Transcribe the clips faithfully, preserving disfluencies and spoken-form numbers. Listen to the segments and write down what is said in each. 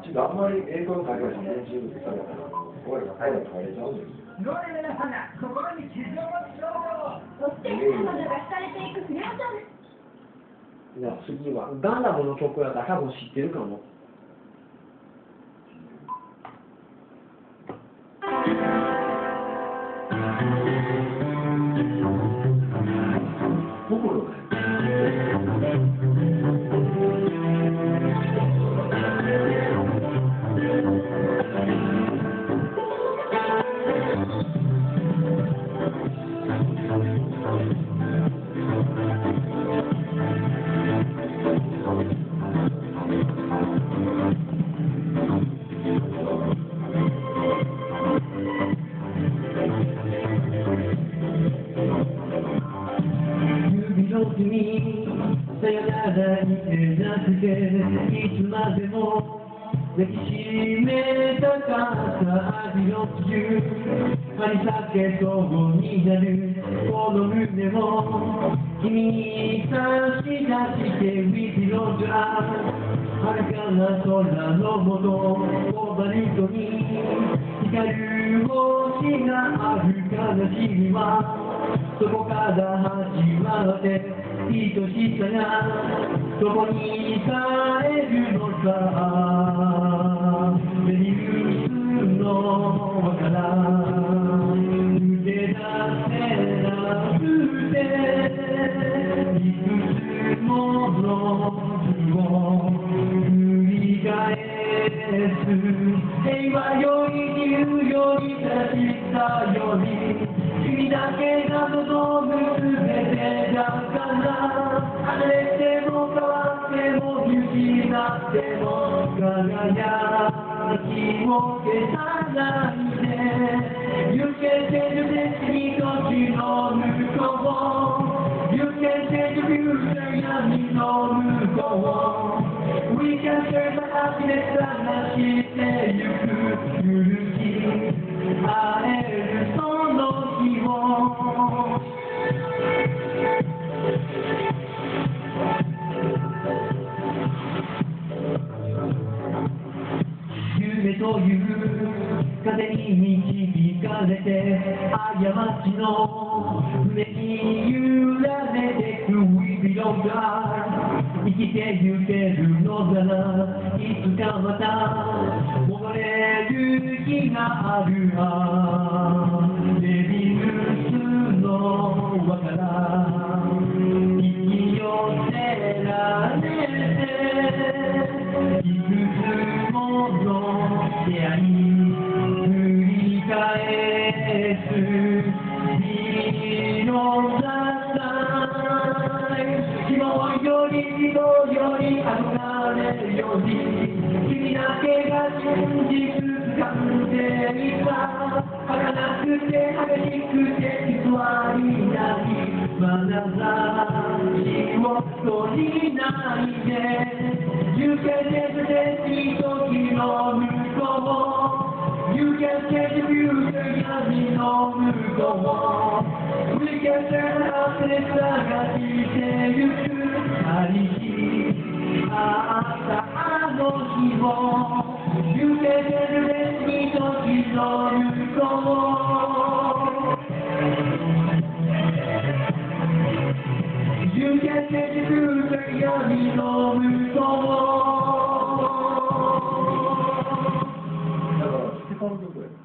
ちょっとあんまり英語の会話しない人物されたら、俺らが会話変えちゃうんですよ。 どれ皆さんが心に傷を持つよ。 そして彼女が惹かれていく不良少年。 じゃあ次はガンダムの曲やから多分知ってるかも。 心が君さよならに手なくていつまでも抱きしめたかった愛の冬張り裂けそうになるこの胸も君に差し出してウィズロジャー遥かな空のもとバルトに光る星がある悲しみはそこから始まって愛しさがそこにさえるのさメリウスの輪から抜け出せなくていくつもの日を繰り返す平和より自由より正しさより君だけが望むすべてだから離れても変わっても失っても輝きを消さないで行けてる別に時の向こう行けてる闇の向こう We can share the happiness 探してゆく許し会えるその日を夢という風に導かれて過ちの船に揺られてく We belong to us 生きてゆけるのならいつかまた戻れる日があるわレビウスの輪から引き寄せられていくつもの出会い繰り返す日の希望より希望より憧れるより君だけが真実掴んでいた儚くて激しくて偽りない眼差しを取りないで行けてるで時の向こう You can take the view 闇の向こう We can turn out 探してゆくありしあったあの日を行けてるで時の向こう You can take the view 闇の向こうこの曲や。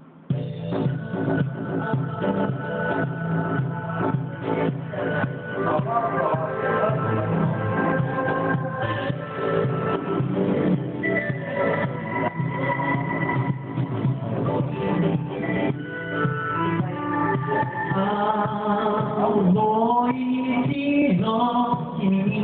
青い日の君に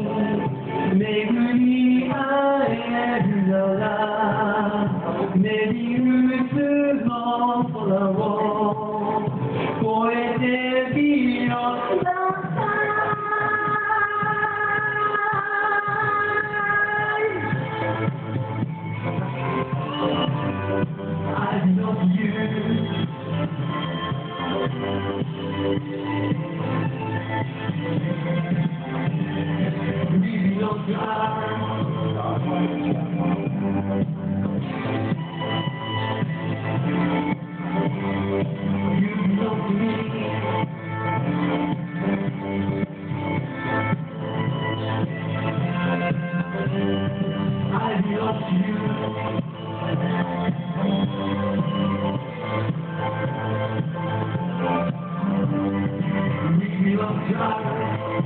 巡り会えるならメリウスの空を越えてみようI love you We belong to us さ